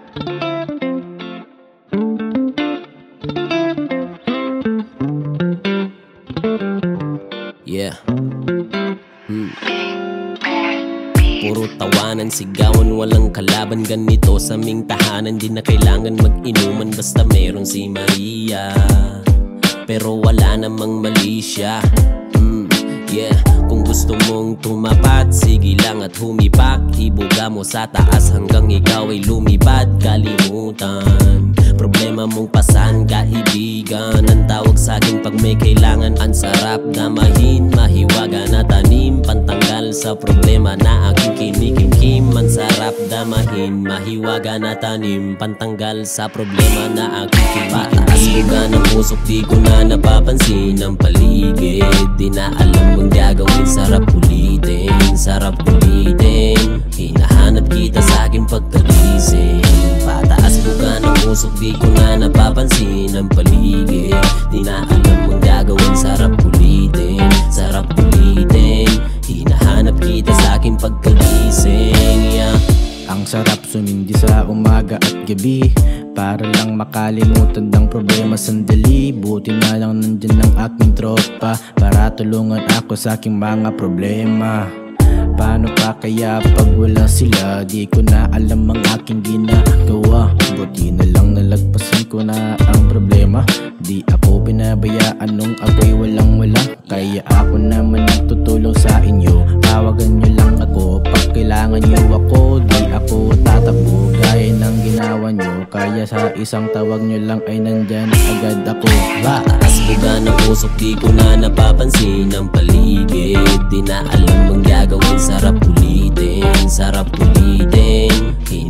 Yeah. Puro tawanan, sigawan, walang kalaban. Ganito sa aming tahanan, di na kailangan mag-inuman basta meron si Maria. Pero wala namang mali siya. Yeah, kung gusto mong tumapat, sige lang at humipak. Ibuga mo sa taas hanggang ikaw ay lumipad. Kalimutan problema mong pasan, kaibigan. Ang tawag sa'kin pag may kailangan. Ang sarap damahin, mahiwaga na tanim. Pantanggal sa problema na aking kinikimkim. Ang sarap damahin, mahiwaga na tanim. Pantanggal sa problema na aking kinikimkim. Pataas buga ng usok, di ko na napapansin ang paligid. Di na alam ang gagawin, sarap ulitin. Sarap ulitin, hinahanap kita sa aking pagkagising. Pataas buga ng usok, di ko na napapansin ang paligid. Di na alam ang gagawin, sarap ulitin. Sarap ulitin, hinahanap kita sa aking pagkagising. Yeah. Ang sarap sumindi sa umaga at gabi, para lang makalimutan ng problema sandali. Buti na lang nandyan ang aking tropa para tulungan ako sa aking mga problema. Paano pa kaya pag wala sila? Di ko na alam ang aking ginagawa. Buti na lang nalagpasan ko na ang problema. Di ako pinabayaan nung ako'y walang-wala. Kaya ako naman nagtutulong sa inyo. Tawagan nyo lang ako pag kailangan nyo ako. Di ako tatakbo gaya ng ginawa nyo. Kaya sa isang tawag nyo lang ay nandyan agad ako. Pataas buga ng usok, di ko na napapansin ang paligid. Di na alam ang gagawin, sarap ulitin. Sarap ulitin,